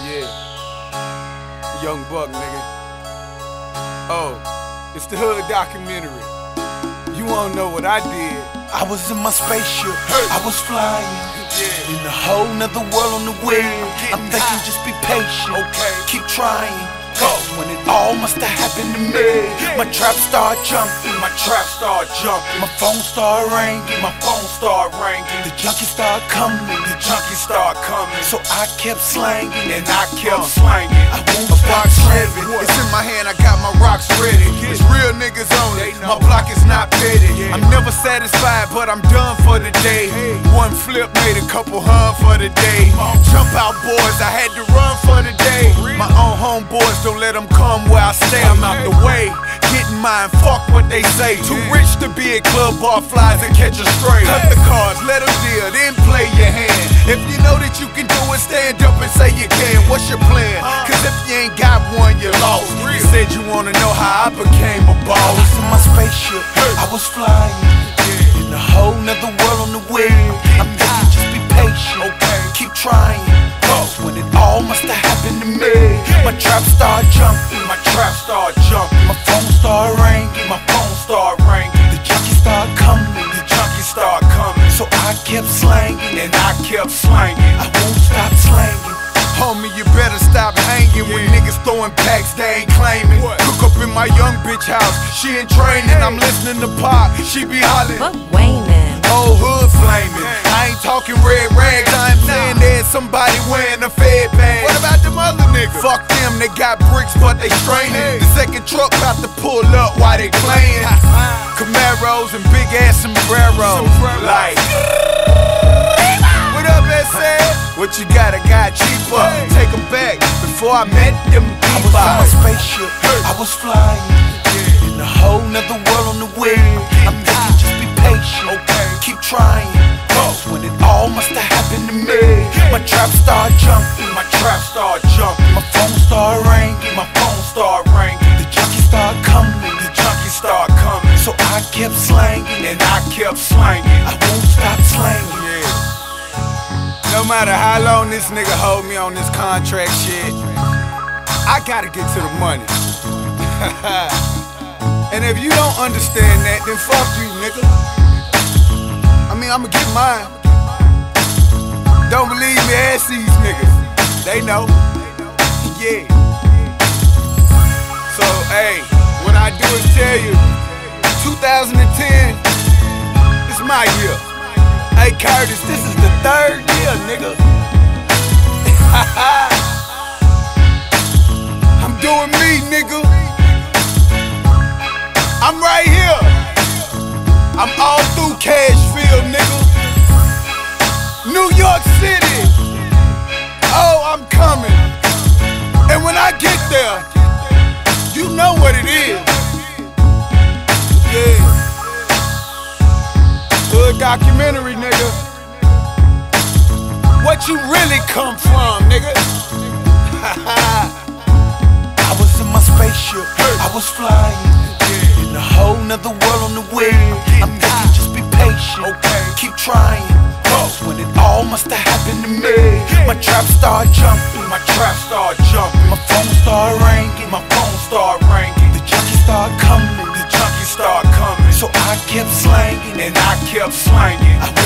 Yeah, Young Buck, nigga. Oh, it's the Hood documentary. You wanna know what I did? I was in my spaceship, I was flying in a whole nother world on the wind. I'm thinking just be patient, keep trying. Cause when it all must have happened to me, my trap start jumping, my phone start ringing, the junkies start coming, so I kept slanging, and I kept slanging. I won't stop slanging. It's in my hand, I got my rocks ready. It's real niggas only, my block is not petty. I'm never satisfied, but I'm done for the day. One flip made a couple hun for the day. Jump out boys, I had to run for the day. My own homeboys, don't let them come where I stay, I'm out the way. Getting mine, fuck what they say. Too rich to be at club bar flies and catch a stray. Cut the cards, let them deal, then play your hand. If you know that you can do it, stand up and say you can. What's your plan? Cause if you ain't got one, you're lost. You said you wanna know how I became a I boss. was in my spaceship, I was flying in a whole nother world on the wind. I'm thinking just be patient, keep trying. Cause when it all must have happened to me, my trap start jumping, my phone start ringing, the junkies start coming, so I kept slanging, And I kept slanging. I won't stop slanging. Homie, you better stop hanging when niggas throwing packs they ain't claiming. Cook up in my young bitch house, she in training. I'm listening to Pop, she be hollering. But Wayman. Whole hood flaming. I ain't talking red rags, I'm saying there's somebody wearing a fed bag. What about them other niggas? Fuck them, they got bricks but they straining. The second truck about to pull up while they playing. Camaros and big ass sombreros. Like, what up, S.A.? What you got? I got cheaper. Take them back before I met them I was in my spaceship, I was flying in a whole nother world on the wind. I'm thinking just be patient, keep trying. Cause when it all must have happened to me, my trap start jumping, my phone start ringing, the junkies start coming, so I kept slanging, and I kept slanging. I won't stop slanging. No matter how long this nigga hold me on this contract shit, I gotta get to the money. And if you don't understand that, then fuck you, nigga. I mean, I'ma get mine. Don't believe me, ask these niggas. They know. Yeah. So, hey, what I do is tell you, 2010, this is my year. Hey Curtis, this is the 3rd year, nigga. I'm doing me, nigga. I'm right here. I'm all through Cashville, nigga. New York City. Oh, I'm coming. And when I get there, you know what it is. Yeah. Hood documentary, nigga. What you really come from, nigga? I was in my spaceship, I was flying in a whole nother world on the wind. I'm thinking just be patient, keep trying. Cause when it all must have happened to me, my trap start jumping, my phone start ringing, the junkies start coming, So I kept slanging, and I kept slanging.